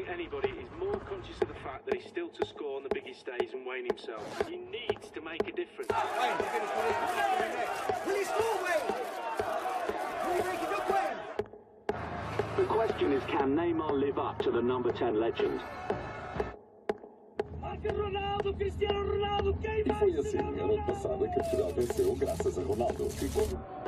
anybody is more conscious of the fact that he's still to score on the biggest days and Wayne himself. He needs to make a difference. Wayne, will he score, Wayne? Will he make it up, Wayne? The question is, can Neymar live up to the number 10 legend? Ronaldo, Cristiano Ronaldo, quem vai? E foi assim, ano passado, que Portugal venceu graças a Ronaldo.